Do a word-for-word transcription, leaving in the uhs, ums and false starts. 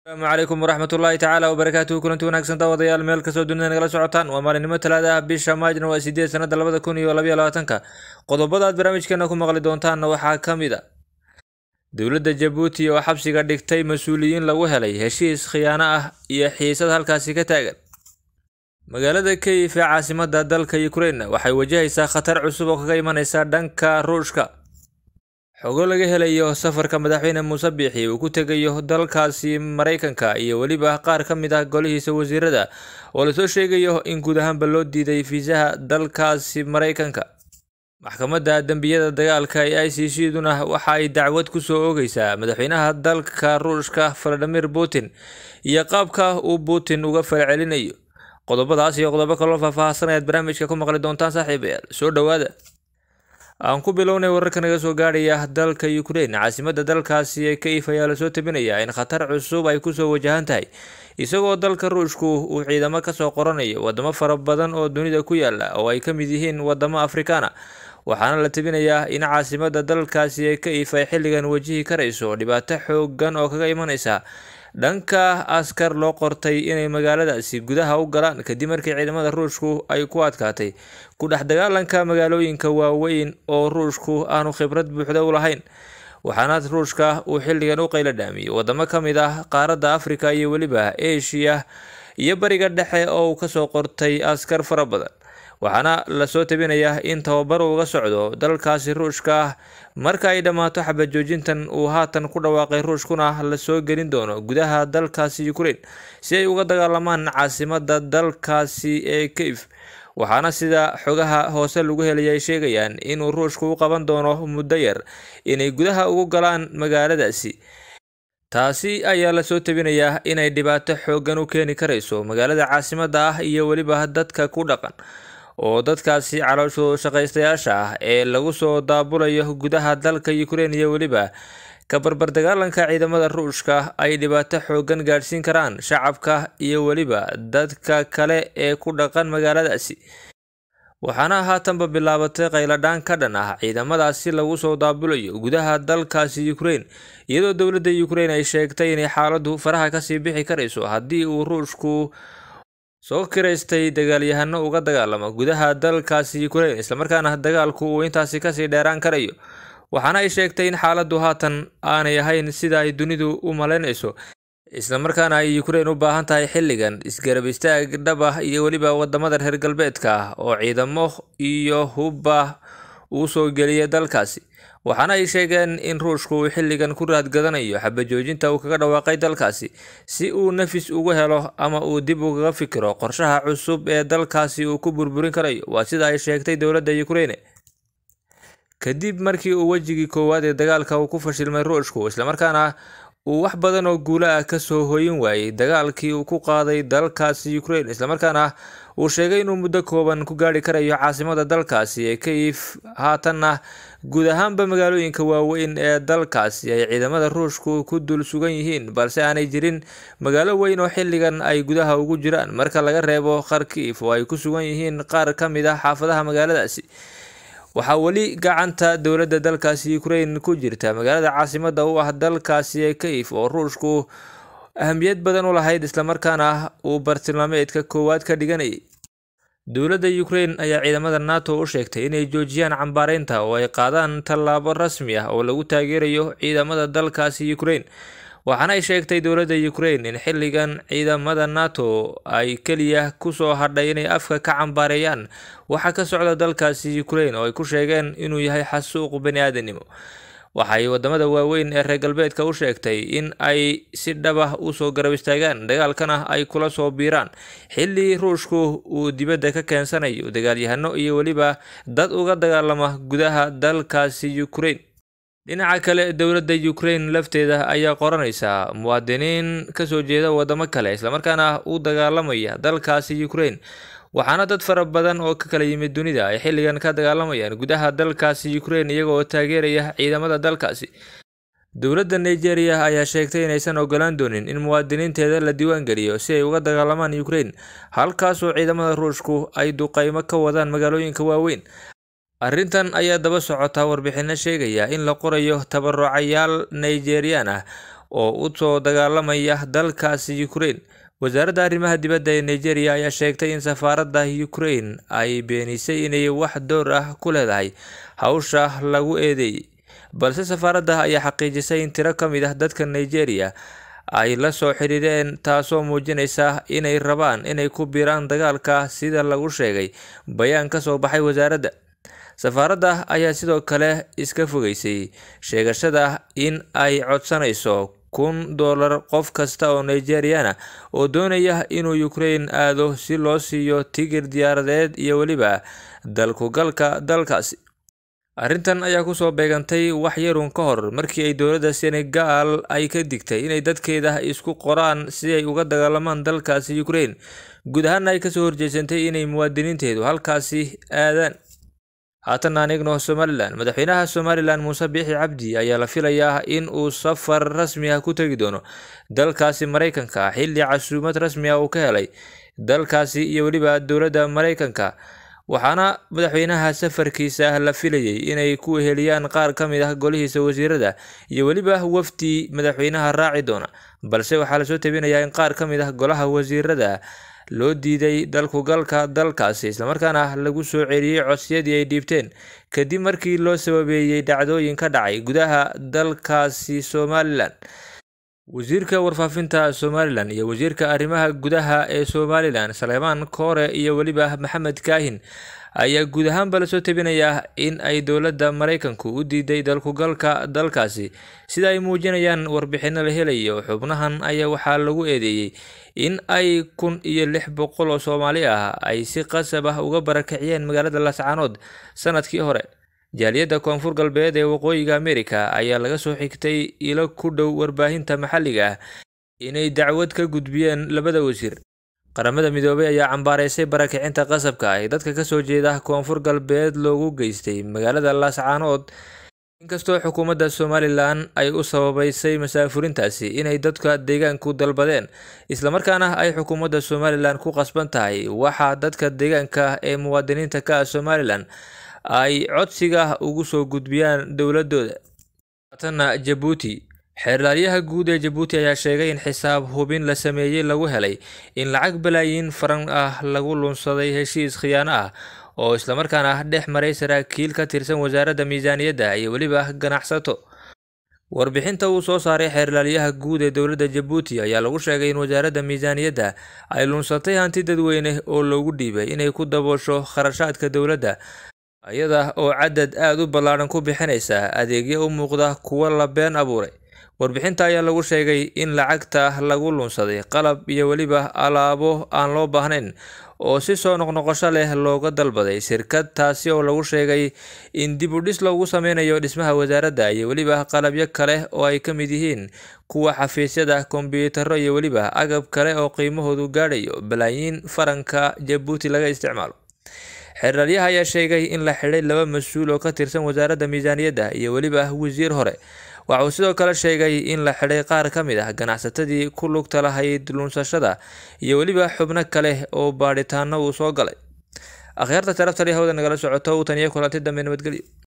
السلام عليكم ورحمة الله تعالى وبركاته. كلنتي wanaagsan daawadayaal meel kasta oo dunida nagala socotaan waa maalinimo talaada ah bisha Maajna waa sideed sanada labada kun iyo laba iyo labaatanka. Qodobada aad barnaamijkeena ku maqli doontaan waxaa kamid ah dowladda Djibouti oo xabsiga dhigtay mas'uuliyiin lagu helay heshiis khiyaano ah iyo xiisad halkaasi ka taagan. magaalada Kyiv ee caasimadda dalka Ukraine waxay wajahaysaa khatar cusub oo kaga imanaysa dhanka Ruushka. xogo laga helayo safarka madaxweyne Muuse Biixi uu ku tagayo dalkaasi Mareykanka iyo waliba qaar ka mid ah golihiisa wasiirada oo la soo sheegayo in guud ahaan loo diiday fiisaha dalkaasi Mareykanka. maxkamadda dambiyada dagaalka ee I C C duna waxa ay dacwad ku soo oogaysaa madaxweynaha dalka Ruushka Vladimir Putin iyo qaabka uu Putin uga falcelinayo. qodobadaas iyo qodobo kale oo faahfaahsan ayaad barnaamijka ku maqli doontaan saaxiibayaal. soo dhawaada aan ku bilownay wararka naga soo gaadhaya dalka Ukraine. caasimadda dalkaasi ee Kyiv ayaa la soo tabinaya in khatar cusub ay ku soo wajahan tahay isagoo dalka Ruushku uu ciidamo ka soo qoranayo wadamo fara badan oo dunida ku yaala oo ay ka mid yihiin wadamo Afrikaan ah. waxaana la tabinayaa in caasimadda dalkaasi ee Kyiv ay xilligan wajihi karayso dhibaato xooggan oo kaga imanaysa dhanka askar loo qortay inay magaaladaasi gudaha u galaan kadib markii ciidamada Ruushku ay ku adkaatay ku dhex dagaalanka magaalooyinka waaweyn oo Ruushku aanu khibrad buuxda u lahayn. waxaana Ruushka uu xilligan u qaylo dhaamiyay wadamo ka mid ah qaaradda Afrika iyo waliba Asia iyo bariga dhexe oo uu ka soo qortay askar fara badan. waxaana la soo tabinayaa in tababar uga socdo dalkaasi Ruushka marka ay dhamaato xabad joojintan uu haatan ku dhawaaqay Ruushkuna la soo gelin doono gudaha dalkaasi Ukraine si ay uga dagaalamaan caasimadda dalkaasi ee Kyiv. waxaana sida xogaha hoose lagu helay ay sheegayaan in Ruushku u qaban doono muddo yar inay gudaha ugu galaan magaaladaasi. taasi ayaa la soo tabinayaa inay dhibaato xooggan u keeni karayso magaalada caasimadda ah iyo waliba dadka ku dhaqan oo dadkaasi caloosho shaqaystayaasha ah ee lagu soo daabulayo gudaha dalka Ukraine iyo waliba ka barbar dagaalanka ciidamada Ruushka ay dhibaato xooggan gaarsiin karaan shacabka iyo waliba dadka kale ee ku dhaqan magaaladaasi. waxaana haatanba bilaabatay qayladhaan ka dhan ah ciidamadaasi lagu soo daabulayo gudaha dalkaasi Ukraine iyadoo dowladda Ukraine ay sheegtay in xaaladdu faraha ka sii bixi karayso haddii uu Ruushku soo kireystay dagaalyahano uga dagaalama gudaha dalkaasi Ukraine isla markaana dagaalku uu intaasi ka sii dheeraan karayo. waxaana ay sheegtay in xaaladdu haatan aanay ahayn sida ay dunidu u maleynayso isla markaana ay Ukraine u baahan tahay xilligan isgarab istaag dhab ah iyo waliba wadamada reer galbeedka ah oo ciidamo iyo hubba uu soo geliyay dalkaasi. waxaana ay sheegeen in Ruushku uu xilligan ku raad gadanayo xabad joojinta uu kaga dhawaaqay dalkaasi si uu nafis ugu helo ama uu dib uga fikiro qorshaha cusub ee dalkaasi uu ku burburin karayo. waa sida ay sheegtay dowladda Ukraine kadib markii uu wajigii koowaad ee dagaalka uu ku fashilmay Ruushku isla markaana uu wax badan oo guulo ah ka soo hooyin waayay dagaalkii uu ku qaaday dalkaasi Ukraine isla markaana uu sheegay inuu muddo kooban ku gaari karayo caasimadda dalkaasi ee Kyiv. haatanna guud ahaanba magaalooyinka waaweyn ee dalkaasi ay ciidamada Ruushku ku dul sugan yihiin balse aanay jirin magaalo weyn oo xilligan ay gudaha ugu jiraan marka laga reebo Kharkiv oo ay ku sugan yihiin qaar ka mid ah xaafadaha magaaladaasi. waxaa wali gacanta dowladda dalkaasi Ukraine ku jirta magaalada caasimadda u ah dalkaasi ee Kyiv oo Ruushku ahmiyad badan u lahayd isla markaana uu bartilmaameedka koowaad ka dhiganayay. dowladda Ukraine ayaa ciidamada NATO u sheegtay inay joojiyaan cambaareynta oo ay qaadaan tallaabo rasmi ah oo lagu taageerayo ciidamada dalkaasi Ukraine. waxaana ay sheegtay dowladda Ukraine in xilligan ciidamada NATO ay kaliya ku soo hadhay inay afka ka cambaareeyaan waxa ka socda dalkaasi Ukraine oo ay ku sheegeen inuu yahay xasuuq bani'aadanimo. waxay wadamada waaweyn ee reer galbeedka u sheegtay in ay si dhab ah u soo garab istaagaan dagaalkana ay kula soo biiraan xilli Ruushku uu dibadda ka keensanayo dagaalyahano iyo waliba dad uga dagaalama gudaha dalkaasi Ukraine. dhinaca kale dowladda Ukraine lafteeda ayaa qoranaysa muwaadiniin ka soo jeeda wadamo kale isla markaana u dagaalamaya dalkaasi Ukraine. waxaana dad fara badan oo ka kala yimid dunida ay xilligan ka dagaalamayaan gudaha dalkaasi Ukraine iyaga oo taageeraya ciidamada dalkaasi. dowladda Nigeria ayaa sheegtay inaysan ogolaan doonin in muwaadiniinteeda la diiwaan geliyo si ay uga dagaalamaan Ukraine halkaas oo ciidamada Ruushku ay duqeymo ka wadaan magaalooyinka waaweyn. arrintan ayaa daba socota warbixino sheegaya in la qorayo tabarucayaal Nigerian ah oo u soo dagaalamaya dalkaasi Ukraine. Wasaaradda arrimaha dibadda ee Nigeria ayaa sheegtay in safaaradda Ukraine ay beenisay inay wax door ah ku leedahay hawsha lagu eedeeyay, balse safaaradda ayaa xaqiijisay in tiro ka mid ah dadka Nigeria ay la soo xiriireen, taasoo muujinaysa inay rabaan inay ku biiraan dagaalka sida lagu sheegay bayaan ka soo baxay wasaaradda. Safaaradda ayaa sidoo kale iska fogeysay sheegashada in ay codsanayso kun dollar qof kasta oo Nigerian ah oo doonaya inuu Ukraine aado si loo siiyo tigidh diyaaradeed iyo weliba dalku galka dalkaasi. Arrintan ayaa ku soo beegantay wax yarun ka hor markii ay dowladda Senegal ay ka digtay inay dadkeeda isku qoraan si ay uga dagaalamaan dalkaasi Ukraine, guud ahaan ay kasoo horjeesantay inay muwaadiniinteedu halkaasi aadaan. haatan aan eegno Somaliland. Madaxweynaha Somaliland Muuse Biixi Cabdi ayaa la filayaa in uu safar rasmi ah ku tagi doono dalkaasi Mareykanka xilli casuumad rasmi ah uu ka helay dalkaasi iyo weliba dowladda Mareykanka, waxaana madaxweynaha safarkiisa la filayay inay ku heliyaan qaar ka mid ah golihiisa wasiirada iyo weliba wafdi madaxweynaha raaci doona, balse waxaa la soo tabinayaa in qaar ka mid ah golaha wasiirada loo diiday dalku galka dalkaasi, isla markaana lagu soo celiyay codsiyadii ay dhiibteen kadib markii loo sababeeyay dhacdooyin ka dhacay gudaha dalkaasi Somaliland. Wasiirka warfaafinta Somaliland iyo wasiirka arrimaha gudaha ee Somaliland Salmaan Kore iyo weliba Maxamed Kaahin ayaa guud ahaanba la soo tabinayaa in ay dowladda Mareykanku u diiday dalku galka dalkaasi, sida ay muujinayaan warbixino la helayo. Xubnahan ayaa waxaa lagu eedeeyay in ay kun iyo lix boqol oo Soomaali ah ay si qasab ah uga barakiciyeen magaalada Laascaanood sanadkii hore. Jaaliyadda Koonfur Galbeed ee Waqooyiga Amerika ayaa laga soo xigtay ilo ku dhow warbaahinta maxalliga ah inay dacwad ka gudbiyeen labada wasiir. Qaramada Midoobay ayaa cambaareysay barakicinta qasabka ay dadka ka soo jeeda Koonfur Galbeed loogu geystay magaalada Laascaanood, inkastoo xukuumadda Somaliland ay u sababaysay masaafurintaasi inay dadka deegaanku dalbadeen, isla markaana ay xukuumadda Somaliland ku qasban tahay waxa dadka deegaanka ee muwaadiniinta ka ah Somaliland ay codsiga ugu soo gudbiyaan dowladooda. Haatan Djibouti. Xeerlaaliyaha guud ee Djibouti ayaa sheegay in xisaab hubin la sameeyay lagu helay in lacag balaayiin faran ah lagu lunsaday heshiis khiyaano ah oo isla markaana dhex maray saraakiil ka tirsan wasaaradda miisaaniyadda iyo weliba ganacsato. Warbixinta uu soo saaray xeerlaaliyaha guud ee dowladda Djibouti ayaa lagu sheegay in wasaaradda miisaaniyadda ay lunsatay hanti dadweyne oo loogu dhiibay inay ku daboosho kharashaadka dowladda, iyada oo cadad aad u ballaaran ku bixinaysa adeegyo u muuqda kuwa la been abuuray. Warbixinta ayaa lagu sheegay in lacagta lagu lunsaday qalab iyo weliba alaabo aan loo baahnayn oo si soo noqnoqosho leh looga dalbaday shirkad, taasi oo lagu sheegay in dib u dhis loogu sameynayo dhismaha wasaaradda iyo weliba qalabyo kale oo ay ka mid yihiin kuwa xafiisyada, kombiyuutarro iyo weliba agab kale oo qiimahoodu gaadhayo balaayiin faranka Djibouti laga isticmaalo. Xeerlaaliyaha ayaa sheegay in la xidhay laba mas'uul oo ka tirsan wasaaradda miisaaniyadda iyo weliba wasiir hore. Waxa uu sidoo kale sheegay in la xidhay qaar ka mid ah ganacsatadii ku lugta lahayd lunsashada iyo weliba xubno kale oo baadhitaano uu soo galay. Akhyaarta tarafta leh hawada nagala socoto tan iyo kulanti dambe nabadgelyo.